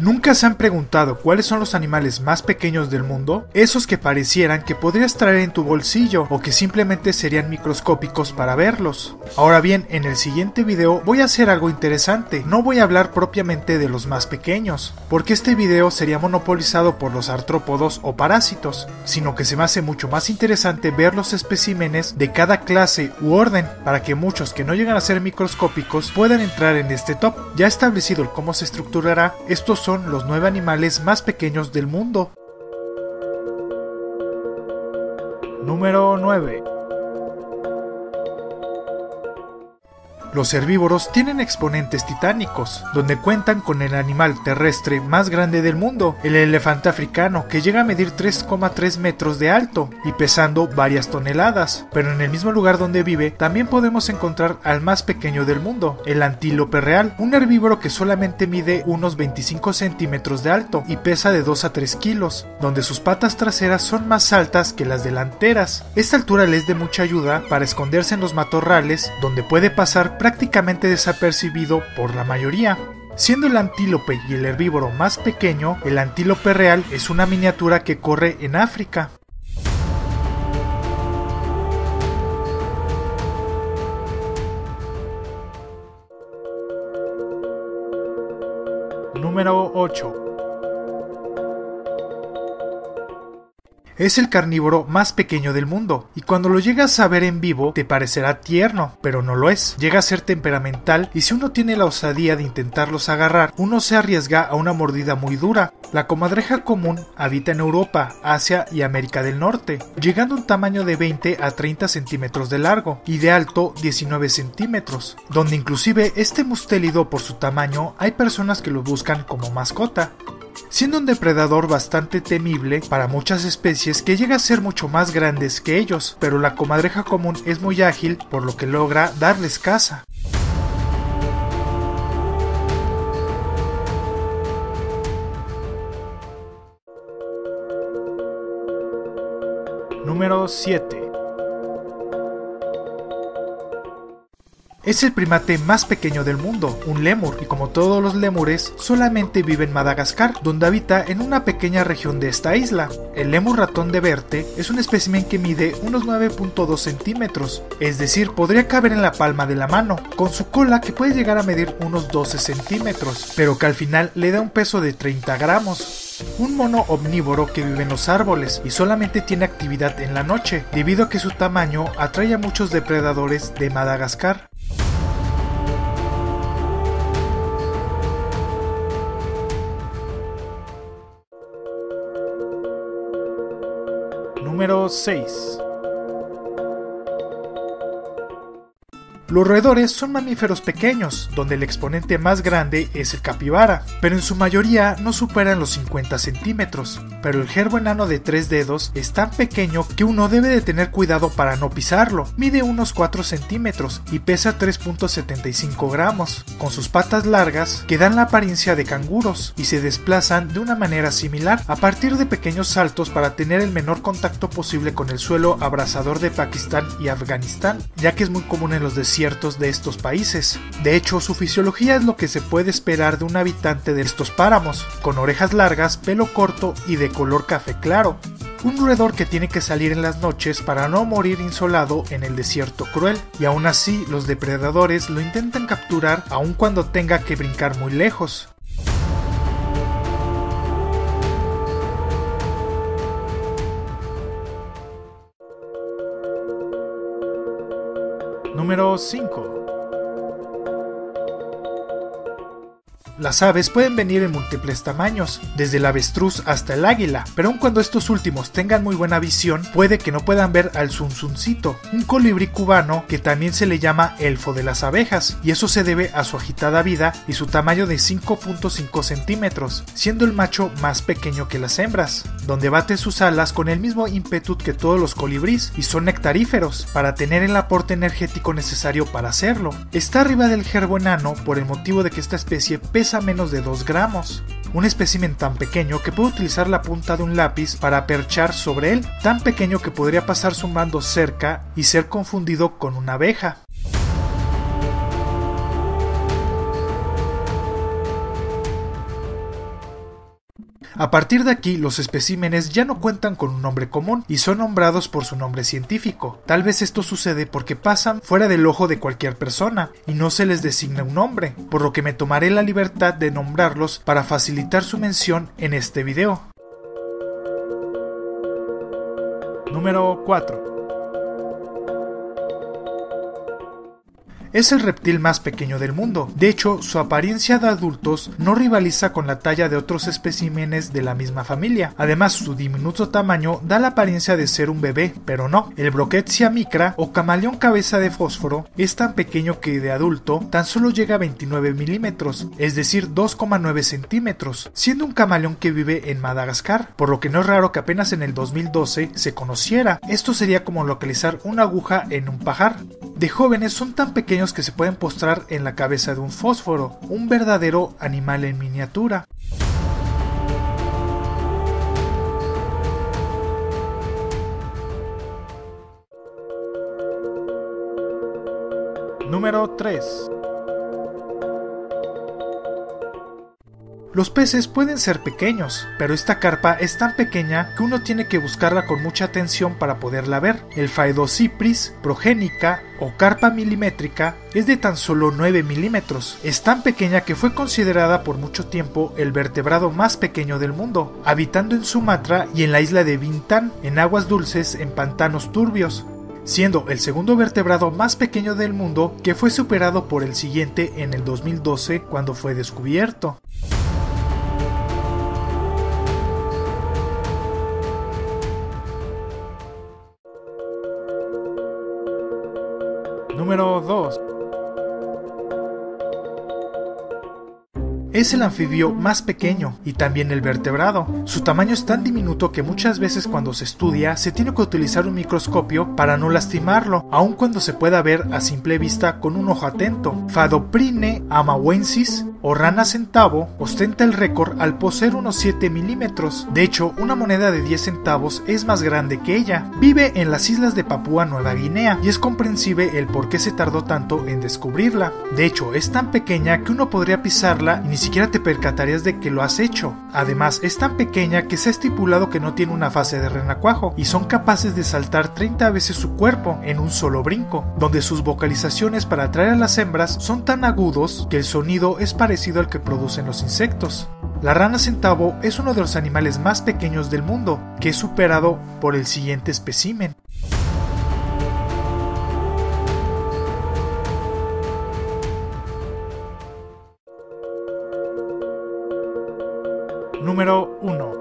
¿Nunca se han preguntado cuáles son los animales más pequeños del mundo? Esos que parecieran que podrías traer en tu bolsillo o que simplemente serían microscópicos para verlos. Ahora bien, en el siguiente video voy a hacer algo interesante. No voy a hablar propiamente de los más pequeños, porque este video sería monopolizado por los artrópodos o parásitos, sino que se me hace mucho más interesante ver los especímenes de cada clase u orden, para que muchos que no llegan a ser microscópicos puedan entrar en este top. Ya establecido el cómo se estructurará, estos son los 9 animales más pequeños del mundo. Número 9. Los herbívoros tienen exponentes titánicos, donde cuentan con el animal terrestre más grande del mundo, el elefante africano, que llega a medir 3,3 metros de alto y pesando varias toneladas. Pero en el mismo lugar donde vive, también podemos encontrar al más pequeño del mundo, el antílope real, un herbívoro que solamente mide unos 25 centímetros de alto y pesa de 2 a 3 kilos, donde sus patas traseras son más altas que las delanteras. Esta altura le es de mucha ayuda para esconderse en los matorrales, donde puede pasar prácticamente desapercibido por la mayoría. Siendo el antílope y el herbívoro más pequeño, el antílope real es una miniatura que corre en África. Número 8. Es el carnívoro más pequeño del mundo, y cuando lo llegas a ver en vivo te parecerá tierno, pero no lo es. Llega a ser temperamental y si uno tiene la osadía de intentarlos agarrar, uno se arriesga a una mordida muy dura. La comadreja común habita en Europa, Asia y América del Norte, llegando a un tamaño de 20 a 30 centímetros de largo y de alto 19 centímetros, donde inclusive este mustélido por su tamaño hay personas que lo buscan como mascota. Siendo un depredador bastante temible para muchas especies que llega a ser mucho más grandes que ellos, pero la comadreja común es muy ágil, por lo que logra darles caza. Número 7. Es el primate más pequeño del mundo, un lémur, y como todos los lémures, solamente vive en Madagascar, donde habita en una pequeña región de esta isla. El lémur ratón de Berte es un espécimen que mide unos 9.2 centímetros, es decir, podría caber en la palma de la mano, con su cola que puede llegar a medir unos 12 centímetros, pero que al final le da un peso de 30 gramos. Un mono omnívoro que vive en los árboles y solamente tiene actividad en la noche, debido a que su tamaño atrae a muchos depredadores de Madagascar. Número 6. Los roedores son mamíferos pequeños, donde el exponente más grande es el capibara, pero en su mayoría no superan los 50 centímetros. Pero el gerbo enano de 3 dedos es tan pequeño que uno debe de tener cuidado para no pisarlo. Mide unos 4 centímetros y pesa 3.75 gramos, con sus patas largas que dan la apariencia de canguros y se desplazan de una manera similar a partir de pequeños saltos para tener el menor contacto posible con el suelo abrasador de Pakistán y Afganistán, ya que es muy común en los desiertos de estos países. De hecho, su fisiología es lo que se puede esperar de un habitante de estos páramos, con orejas largas, pelo corto y de color café claro. Un roedor que tiene que salir en las noches para no morir insolado en el desierto cruel, y aún así los depredadores lo intentan capturar aun cuando tenga que brincar muy lejos. Número 5. Las aves pueden venir en múltiples tamaños, desde el avestruz hasta el águila, pero aun cuando estos últimos tengan muy buena visión, puede que no puedan ver al zunzuncito, un colibrí cubano que también se le llama elfo de las abejas, y eso se debe a su agitada vida y su tamaño de 5.5 centímetros, siendo el macho más pequeño que las hembras, donde bate sus alas con el mismo ímpetu que todos los colibríes y son nectaríferos, para tener el aporte energético necesario para hacerlo. Está arriba del gerbo enano por el motivo de que esta especie pesa menos de 2 gramos. Un espécimen tan pequeño que puede utilizar la punta de un lápiz para perchar sobre él, tan pequeño que podría pasar zumbando cerca y ser confundido con una abeja. A partir de aquí, los especímenes ya no cuentan con un nombre común y son nombrados por su nombre científico. Tal vez esto sucede porque pasan fuera del ojo de cualquier persona y no se les designa un nombre, por lo que me tomaré la libertad de nombrarlos para facilitar su mención en este video. Número 4. Es el reptil más pequeño del mundo. De hecho, su apariencia de adultos no rivaliza con la talla de otros especímenes de la misma familia. Además, su diminuto tamaño da la apariencia de ser un bebé, pero no. El Broquetia micra o camaleón cabeza de fósforo es tan pequeño que de adulto tan solo llega a 29 milímetros, es decir 2,9 centímetros, siendo un camaleón que vive en Madagascar, por lo que no es raro que apenas en el 2012 se conociera. Esto sería como localizar una aguja en un pajar. De jóvenes son tan pequeños que se pueden postrar en la cabeza de un fósforo, un verdadero animal en miniatura. Número 3. Los peces pueden ser pequeños, pero esta carpa es tan pequeña que uno tiene que buscarla con mucha atención para poderla ver. El Phaedocypris progénica o carpa milimétrica es de tan solo 9 milímetros. Es tan pequeña que fue considerada por mucho tiempo el vertebrado más pequeño del mundo, habitando en Sumatra y en la isla de Bintan, en aguas dulces en pantanos turbios, siendo el segundo vertebrado más pequeño del mundo, que fue superado por el siguiente en el 2012 cuando fue descubierto. Número 2. Es el anfibio más pequeño y también el vertebrado. Su tamaño es tan diminuto que muchas veces cuando se estudia se tiene que utilizar un microscopio para no lastimarlo, aun cuando se pueda ver a simple vista con un ojo atento. Phaedoprine amawensis o rana centavo ostenta el récord al poseer unos 7 milímetros. De hecho, una moneda de 10 centavos es más grande que ella. Vive en las islas de Papúa Nueva Guinea y es comprensible el por qué se tardó tanto en descubrirla. De hecho, es tan pequeña que uno podría pisarla y ni siquiera te percatarías de que lo has hecho. Además, es tan pequeña que se ha estipulado que no tiene una fase de renacuajo y son capaces de saltar 30 veces su cuerpo en un solo brinco, donde sus vocalizaciones para atraer a las hembras son tan agudos que el sonido es parecido al que producen los insectos. La rana centavo es uno de los animales más pequeños del mundo, que es superado por el siguiente espécimen. Número 1.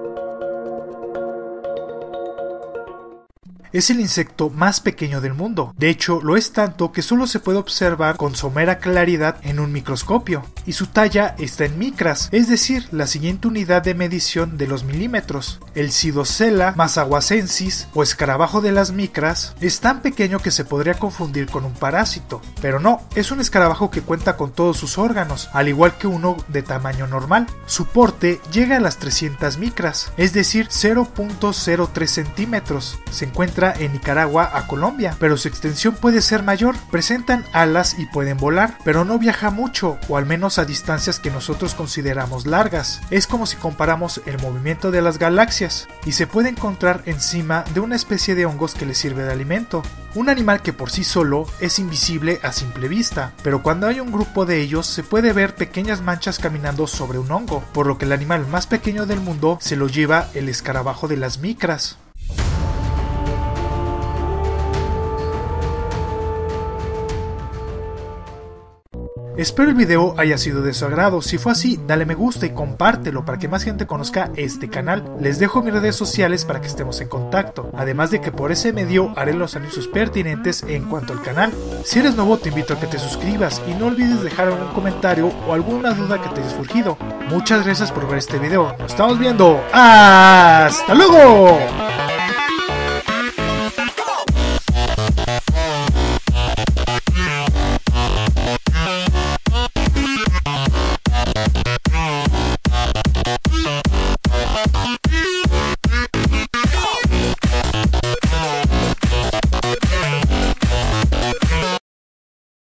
Es el insecto más pequeño del mundo. De hecho, lo es tanto que solo se puede observar con somera claridad en un microscopio, y su talla está en micras, es decir, la siguiente unidad de medición de los milímetros. El Pseudocella massaguacensis o escarabajo de las micras es tan pequeño que se podría confundir con un parásito, pero no, es un escarabajo que cuenta con todos sus órganos, al igual que uno de tamaño normal. Su porte llega a las 300 micras, es decir, 0.03 centímetros. Se encuentra en Nicaragua a Colombia, pero su extensión puede ser mayor. Presentan alas y pueden volar, pero no viaja mucho, o al menos a distancias que nosotros consideramos largas. Es como si comparamos el movimiento de las galaxias, y se puede encontrar encima de una especie de hongos que le sirve de alimento. Un animal que por sí solo es invisible a simple vista, pero cuando hay un grupo de ellos se puede ver pequeñas manchas caminando sobre un hongo, por lo que el animal más pequeño del mundo se lo lleva el escarabajo de las micras. Espero el video haya sido de su agrado. Si fue así, dale me gusta y compártelo para que más gente conozca este canal. Les dejo mis redes sociales para que estemos en contacto, además de que por ese medio haré los anuncios pertinentes en cuanto al canal. Si eres nuevo, te invito a que te suscribas y no olvides dejar algún comentario o alguna duda que te haya surgido. Muchas gracias por ver este video. Nos estamos viendo. ¡Hasta luego! Bye.